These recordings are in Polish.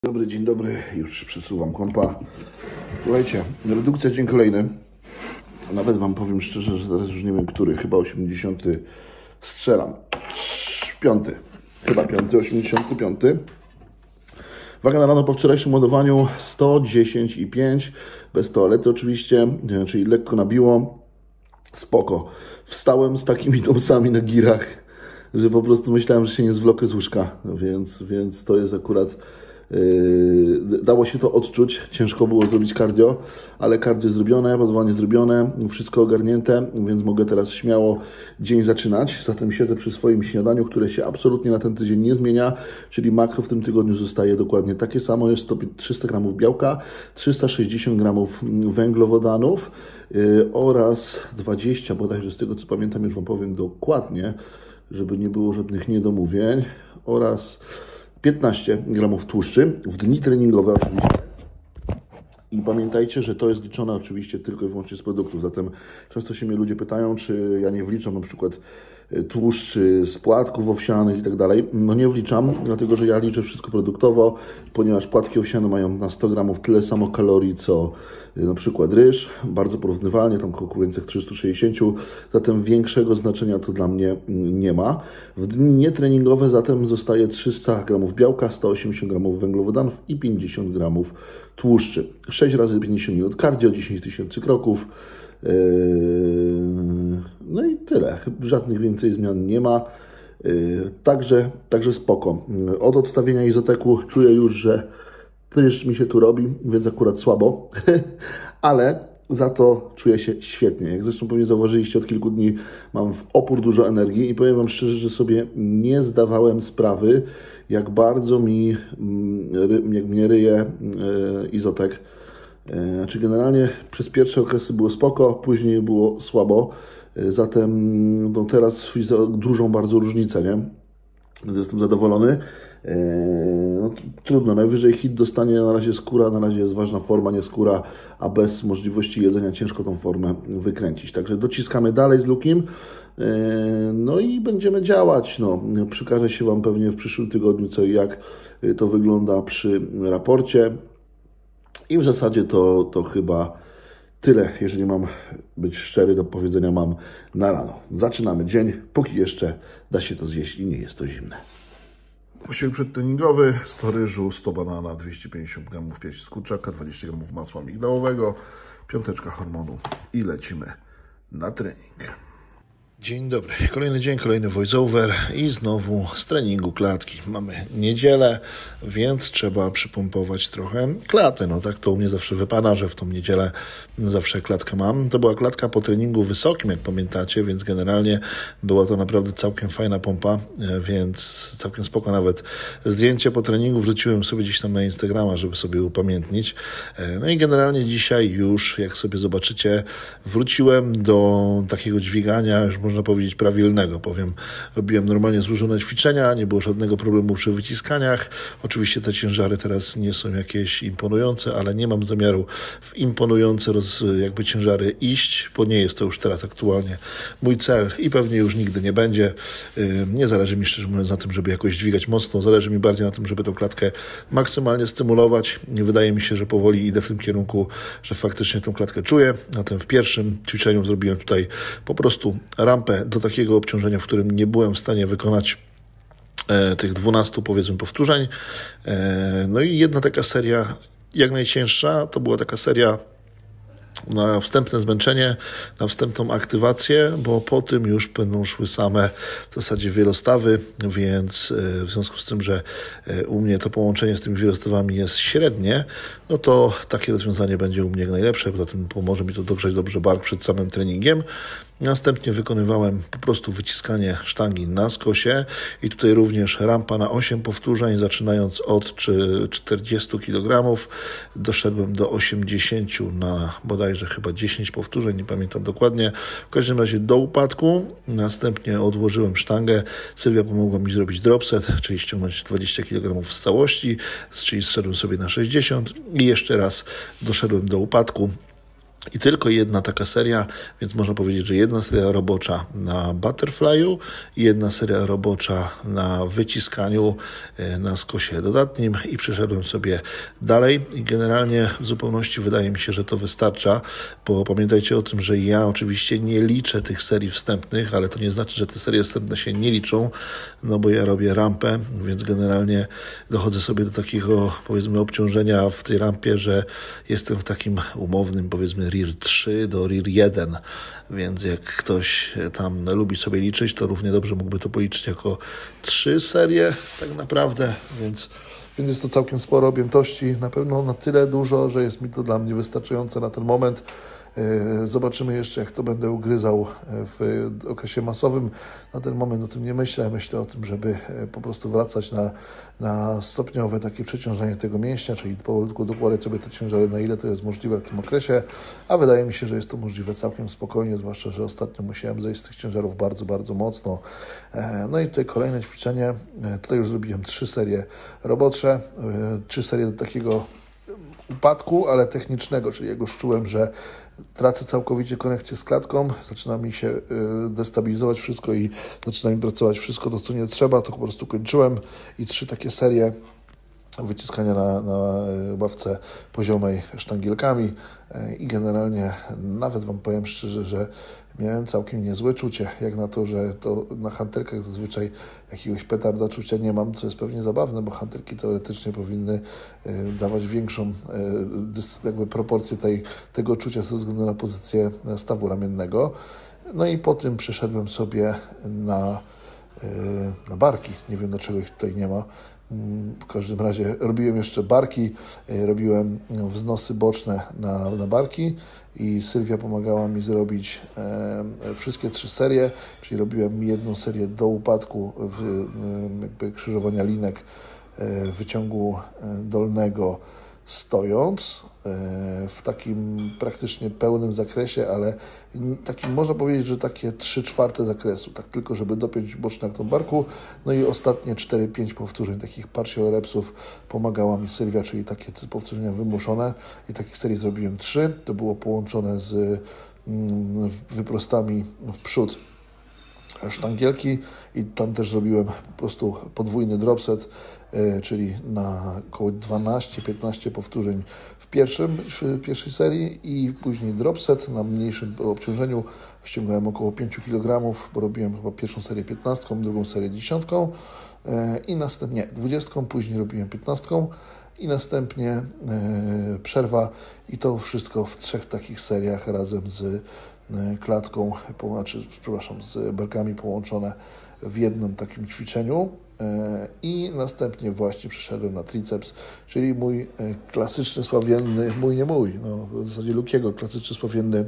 Dzień dobry, już przesuwam kompa. Słuchajcie, redukcja dzień kolejny. Nawet wam powiem szczerze, że teraz już nie wiem który, chyba 80. strzelam. 5. Chyba 5, 85. Waga na rano po wczorajszym ładowaniu 110,5. Bez toalety oczywiście, czyli lekko nabiło. Spoko. Wstałem z takimi dąsami na girach, że po prostu myślałem, że się nie zwlokę z łóżka. Więc to jest akurat... dało się to odczuć, ciężko było zrobić cardio, ale cardio zrobione, ładowanie zrobione, wszystko ogarnięte, więc mogę teraz śmiało dzień zaczynać. Zatem siedzę przy swoim śniadaniu, które się absolutnie na ten tydzień nie zmienia, czyli makro w tym tygodniu zostaje dokładnie takie samo, jest 300 g białka, 360 g węglowodanów oraz 20, bodajże z tego co pamiętam, już wam powiem dokładnie, żeby nie było żadnych niedomówień, oraz 15 gramów tłuszczy w dni treningowe oczywiście. I pamiętajcie, że to jest liczone oczywiście tylko i wyłącznie z produktów. Zatem często się mnie ludzie pytają, czy ja nie wliczam na przykład tłuszczy z płatków owsianych i tak dalej. No nie wliczam, dlatego że ja liczę wszystko produktowo, ponieważ płatki owsiane mają na 100 gramów tyle samo kalorii, co na przykład ryż, bardzo porównywalnie, tam w okolicach 360, zatem większego znaczenia to dla mnie nie ma. W dni nietreningowe zatem zostaje 300 gramów białka, 180 gramów węglowodanów i 50 gramów tłuszczy. 6 razy 50 minut cardio, 10 tysięcy kroków. No i tyle. Żadnych więcej zmian nie ma. Także spoko. Od odstawienia izoteku czuję już, że pryszcz mi się tu robi, więc akurat słabo, ale za to czuję się świetnie. Jak zresztą pewnie zauważyliście, od kilku dni mam w opór dużo energii i powiem wam szczerze, że sobie nie zdawałem sprawy, jak bardzo mnie ryje izotek. Znaczy generalnie przez pierwsze okresy było spoko, później było słabo, zatem no teraz widzę dużą bardzo różnicę, nie? Więc jestem zadowolony. No, trudno, najwyżej hit dostanie na razie skóra, na razie jest ważna forma, nie skóra, a bez możliwości jedzenia ciężko tą formę wykręcić. Także dociskamy dalej z Lukim, no i będziemy działać. No, przekażę się wam pewnie w przyszłym tygodniu co i jak to wygląda przy raporcie i w zasadzie to chyba tyle, jeżeli mam być szczery, do powiedzenia mam na rano. Zaczynamy dzień, póki jeszcze da się to zjeść i nie jest to zimne. Posiłek przedtreningowy, 100 ryżu, 100 banana, 250 g piersi z kurczaka, 20 g masła migdałowego, 5 hormonu i lecimy na trening. Dzień dobry, kolejny dzień, kolejny voiceover i znowu z treningu klatki. Mamy niedzielę, więc trzeba przypompować trochę klatę. No tak to u mnie zawsze wypada, że w tą niedzielę zawsze klatkę mam. To była klatka po treningu wysokim, jak pamiętacie, więc generalnie była to naprawdę całkiem fajna pompa, więc całkiem spoko. Nawet zdjęcie po treningu wrzuciłem sobie gdzieś tam na Instagrama, żeby sobie upamiętnić. No i generalnie dzisiaj już, jak sobie zobaczycie, wróciłem do takiego dźwigania, już można powiedzieć prawilnego, powiem, robiłem normalnie złożone ćwiczenia, nie było żadnego problemu przy wyciskaniach. Oczywiście te ciężary teraz nie są jakieś imponujące, ale nie mam zamiaru w imponujące jakby ciężary iść, bo nie jest to już teraz aktualnie mój cel i pewnie już nigdy nie będzie. Nie zależy mi, szczerze mówiąc, na tym, żeby jakoś dźwigać mocno, zależy mi bardziej na tym, żeby tą klatkę maksymalnie stymulować. Wydaje mi się, że powoli idę w tym kierunku, że faktycznie tą klatkę czuję. Zatem w pierwszym ćwiczeniu zrobiłem tutaj po prostu rampę do takiego obciążenia, w którym nie byłem w stanie wykonać tych 12 powiedzmy powtórzeń. No i jedna taka seria, jak najcięższa, to była taka seria na wstępne zmęczenie, na wstępną aktywację, bo po tym już będą szły same w zasadzie wielostawy, więc w związku z tym, że u mnie to połączenie z tymi wielostawami jest średnie, no to takie rozwiązanie będzie u mnie jak najlepsze, poza tym pomoże mi to dogrzać dobrze bark przed samym treningiem. Następnie wykonywałem po prostu wyciskanie sztangi na skosie i tutaj również rampa na 8 powtórzeń, zaczynając od 40 kg, doszedłem do 80 na bodajże chyba 10 powtórzeń, nie pamiętam dokładnie, w każdym razie do upadku. Następnie odłożyłem sztangę, Sylwia pomogła mi zrobić dropset, czyli ściągnąć 20 kg z całości, czyli zszedłem sobie na 60 i jeszcze raz doszedłem do upadku. I tylko jedna taka seria, więc można powiedzieć, że jedna seria robocza na butterfly'u, jedna seria robocza na wyciskaniu, na skosie dodatnim i przeszedłem sobie dalej i generalnie w zupełności wydaje mi się, że to wystarcza, bo pamiętajcie o tym, że ja oczywiście nie liczę tych serii wstępnych, ale to nie znaczy, że te serie wstępne się nie liczą, no bo ja robię rampę, więc generalnie dochodzę sobie do takiego, powiedzmy, obciążenia w tej rampie, że jestem w takim umownym, powiedzmy, RIR 3 do RIR 1, więc jak ktoś tam lubi sobie liczyć, to równie dobrze mógłby to policzyć jako 3 serie tak naprawdę, więc jest to całkiem sporo objętości, na pewno na tyle dużo, że jest mi to dla mnie wystarczające na ten moment. Zobaczymy jeszcze, jak to będę ugryzał w okresie masowym. Na ten moment o tym nie myślę. Myślę o tym, żeby po prostu wracać na stopniowe takie przeciążanie tego mięśnia, czyli powolutku dokładać sobie te ciężary, na ile to jest możliwe w tym okresie, a wydaje mi się, że jest to możliwe całkiem spokojnie, zwłaszcza, że ostatnio musiałem zejść z tych ciężarów bardzo, bardzo mocno. No i tutaj kolejne ćwiczenie. Tutaj już zrobiłem 3 serie robocze, 3 serie do takiego upadku, ale technicznego, czyli jak już czułem, że tracę całkowicie konekcję z klatką, zaczyna mi się destabilizować wszystko i zaczyna mi pracować wszystko to, co nie trzeba, to po prostu kończyłem i 3 takie serie wyciskania na ławce poziomej sztangielkami i generalnie nawet Wam powiem szczerze, że miałem całkiem niezłe czucie, jak na to, że to na hantelkach zazwyczaj jakiegoś petarda czucia nie mam, co jest pewnie zabawne, bo hantelki teoretycznie powinny dawać większą jakby proporcję tego czucia ze względu na pozycję stawu ramiennego. No i po tym przeszedłem sobie na barki. Nie wiem, dlaczego ich tutaj nie ma. W każdym razie robiłem jeszcze barki, robiłem wznosy boczne na barki i Sylwia pomagała mi zrobić wszystkie 3 serie, czyli robiłem jedną serię do upadku jakby krzyżowania linek wyciągu dolnego stojąc w takim praktycznie pełnym zakresie, ale takim można powiedzieć, że takie 3/4 zakresu, tak tylko żeby dopiąć boczne jak tą barku. No i ostatnie 4-5 powtórzeń takich partial repsów pomagała mi Sylwia, czyli takie powtórzenia wymuszone i takich serii zrobiłem 3. To było połączone z wyprostami w przód sztangielki i tam też zrobiłem po prostu podwójny dropset, czyli na około 12-15 powtórzeń w pierwszej serii i później dropset na mniejszym obciążeniu. Ściągałem około 5 kg, bo robiłem chyba pierwszą serię 15, drugą serię 10 i następnie 20, później robiłem 15 i następnie przerwa i to wszystko w 3 takich seriach razem z klatką, z barkami połączone w jednym takim ćwiczeniu i następnie właśnie przeszedłem na triceps, czyli mój klasyczny, sławienny, w zasadzie Lukiego klasyczny, sławienny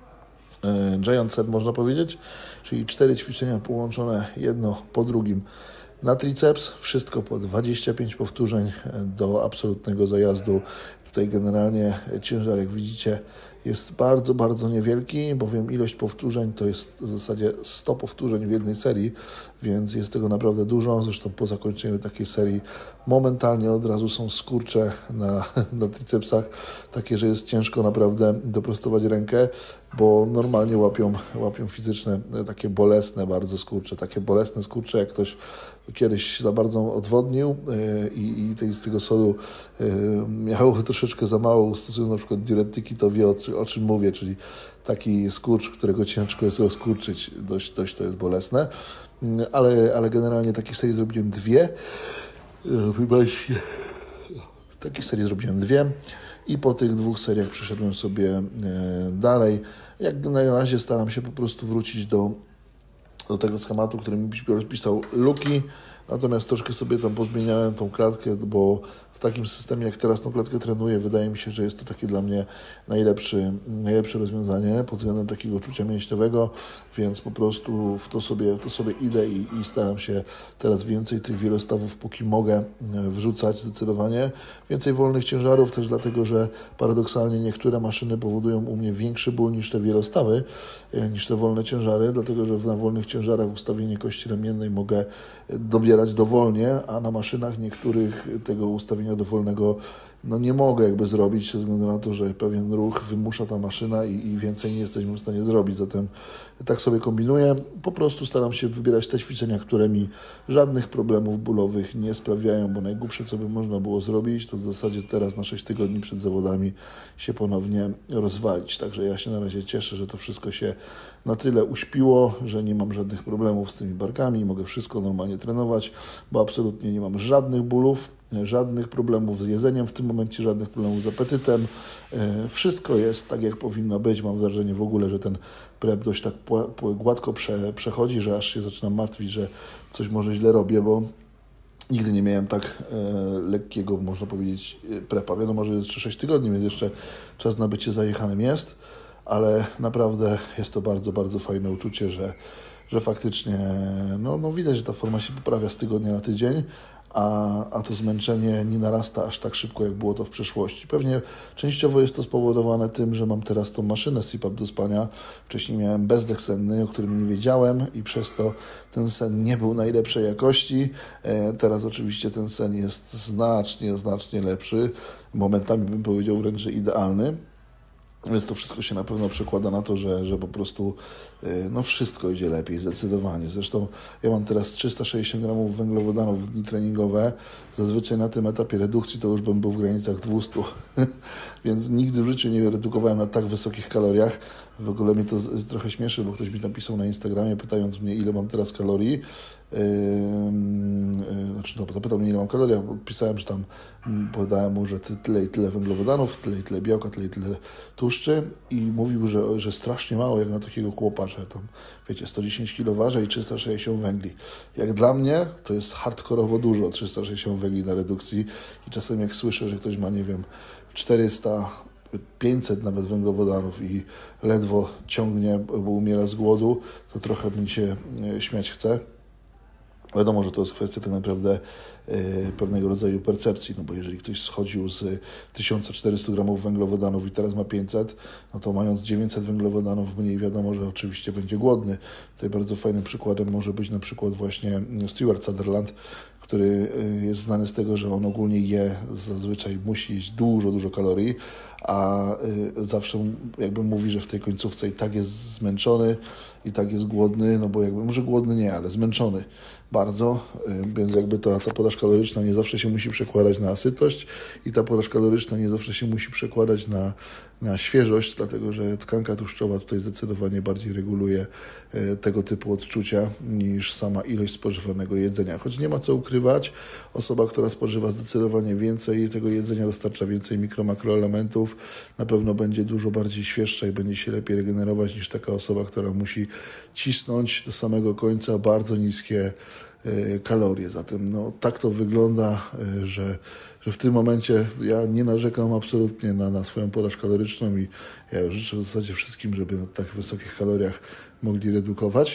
giant set, można powiedzieć, czyli 4 ćwiczenia połączone jedno po drugim na triceps, wszystko po 25 powtórzeń do absolutnego zajazdu. Tutaj generalnie ciężar, jak widzicie, jest bardzo, bardzo niewielki, bowiem ilość powtórzeń to jest w zasadzie 100 powtórzeń w jednej serii, więc jest tego naprawdę dużo. Zresztą po zakończeniu takiej serii momentalnie od razu są skurcze na tricepsach, takie, że jest ciężko naprawdę doprostować rękę, bo normalnie łapią fizyczne, takie bolesne bardzo skurcze, takie bolesne skurcze, jak ktoś kiedyś za bardzo odwodnił i z tego sodu miał troszeczkę za mało, stosując na przykład diuretyki, to wie o czym mówię, czyli taki skurcz, którego ciężko jest rozkurczyć, dość to jest bolesne, ale generalnie takich serii zrobiłem 2. Wybaczcie. Takich serii zrobiłem 2 i po tych 2 seriach przeszedłem sobie dalej. Jak na razie staram się po prostu wrócić do tego schematu, który mi rozpisał Luki, natomiast troszkę sobie tam pozmieniałem tą klatkę, bo w takim systemie, jak teraz tą klatkę trenuję, wydaje mi się, że jest to takie dla mnie najlepsze rozwiązanie pod względem takiego czucia mięśniowego, więc po prostu w to sobie idę i staram się teraz więcej tych wielostawów, póki mogę, wrzucać zdecydowanie. Więcej wolnych ciężarów też dlatego, że paradoksalnie niektóre maszyny powodują u mnie większy ból niż te wielostawy, niż te wolne ciężary, dlatego że na wolnych ciężarach ustawienie kości ramiennej mogę dobierać dowolnie, a na maszynach niektórych tego ustawienia dowolnego no nie mogę jakby zrobić ze względu na to, że pewien ruch wymusza ta maszyna i więcej nie jesteśmy w stanie zrobić. Zatem tak sobie kombinuję. Po prostu staram się wybierać te ćwiczenia, które mi żadnych problemów bólowych nie sprawiają, bo najgłupsze, co by można było zrobić, to w zasadzie teraz na 6 tygodni przed zawodami się ponownie rozwalić. Także ja się na razie cieszę, że to wszystko się na tyle uśpiło, że nie mam żadnych problemów z tymi barkami, mogę wszystko normalnie trenować, bo absolutnie nie mam żadnych bólów, żadnych problemów z jedzeniem w tym momencie, żadnych problemów z apetytem. Wszystko jest tak, jak powinno być. Mam wrażenie w ogóle, że ten prep dość tak gładko przechodzi, że aż się zaczynam martwić, że coś może źle robię, bo nigdy nie miałem tak lekkiego, można powiedzieć, prepa. Wiadomo, że jest jeszcze 6 tygodni, więc jeszcze czas na bycie zajechanym jest, ale naprawdę jest to bardzo, bardzo fajne uczucie, że faktycznie no widać, że ta forma się poprawia z tygodnia na tydzień, a to zmęczenie nie narasta aż tak szybko, jak było to w przeszłości. Pewnie częściowo jest to spowodowane tym, że mam teraz tą maszynę CPAP do spania. Wcześniej miałem bezdech senny, o którym nie wiedziałem i przez to ten sen nie był najlepszej jakości. Teraz oczywiście ten sen jest znacznie lepszy. Momentami bym powiedział wręcz, że idealny. Więc to wszystko się na pewno przekłada na to, że po prostu no wszystko idzie lepiej, zdecydowanie. Zresztą ja mam teraz 360 gramów węglowodanów w dni treningowe. Zazwyczaj na tym etapie redukcji to już bym był w granicach 200. Więc nigdy w życiu nie redukowałem na tak wysokich kaloriach. W ogóle mnie to trochę śmieszy, bo ktoś mi napisał na Instagramie, pytając mnie, ile mam teraz kalorii. Zapytał mnie, ile mam kalorii, ja pisałem, że tam podałem mu, że tyle i tyle węglowodanów, tyle i tyle białka, tyle i tyle tłuszczy i mówił, że strasznie mało jak na takiego chłopa, że tam, wiecie, 110 kg waży i 360 węgli. Jak dla mnie to jest hardkorowo dużo, 360 węgli na redukcji i czasem jak słyszę, że ktoś ma, nie wiem, 400, 500 nawet węglowodanów i ledwo ciągnie, bo umiera z głodu, to trochę mi się śmiać chce. Wiadomo, że to jest kwestia tak naprawdę pewnego rodzaju percepcji, no bo jeżeli ktoś schodził z 1400 gramów węglowodanów i teraz ma 500, no to mając 900 węglowodanów mniej, wiadomo, że oczywiście będzie głodny. Tutaj bardzo fajnym przykładem może być na przykład właśnie Stuart Sutherland, który jest znany z tego, że on ogólnie zazwyczaj musi jeść dużo kalorii, a zawsze jakby mówi, że w tej końcówce i tak jest zmęczony, i tak jest głodny, no bo jakby, może głodny nie, ale zmęczony bardzo, więc jakby ta podaż kaloryczna nie zawsze się musi przekładać na sytość i ta podaż kaloryczna nie zawsze się musi przekładać na świeżość, dlatego że tkanka tłuszczowa tutaj zdecydowanie bardziej reguluje tego typu odczucia niż sama ilość spożywanego jedzenia. Choć nie ma co ukrywać, osoba, która spożywa zdecydowanie więcej tego jedzenia, dostarcza więcej mikro-makroelementów, na pewno będzie dużo bardziej świeższa i będzie się lepiej regenerować niż taka osoba, która musi cisnąć do samego końca bardzo niskie kalorie. Zatem no, tak to wygląda, że w tym momencie ja nie narzekam absolutnie na swoją podaż kaloryczną i ja już życzę w zasadzie wszystkim, żeby na tak wysokich kaloriach mogli redukować.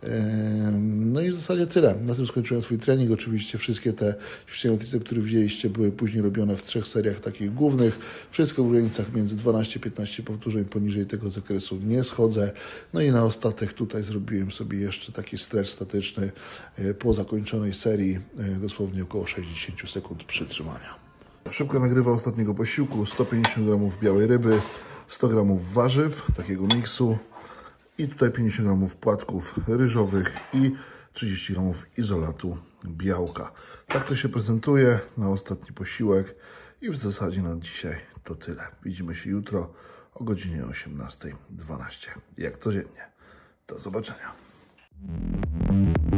No i w zasadzie tyle. Na tym skończyłem swój trening. Oczywiście wszystkie te ćwiczenia tricep, które widzieliście, były później robione w 3 seriach takich głównych. Wszystko w granicach między 12-15 powtórzeń. Poniżej tego zakresu nie schodzę. No i na ostatek tutaj zrobiłem sobie jeszcze taki stretch statyczny po zakończonej serii, dosłownie około 60 sekund przytrzymania. Szybko nagrywa ostatniego posiłku. 150 gramów białej ryby, 100 gramów warzyw, takiego miksu. I tutaj 50 gramów płatków ryżowych i 30 gramów izolatu białka. Tak to się prezentuje na ostatni posiłek i w zasadzie na dzisiaj to tyle. Widzimy się jutro o godzinie 18:12. Jak codziennie. Do zobaczenia.